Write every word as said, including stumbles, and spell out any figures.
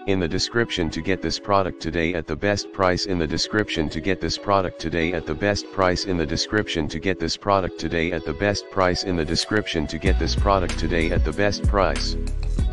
in the description to get this product today at the best price in the description to get this product today at the best price in the description to get this product today at the best price in the description to get this product today at the best price.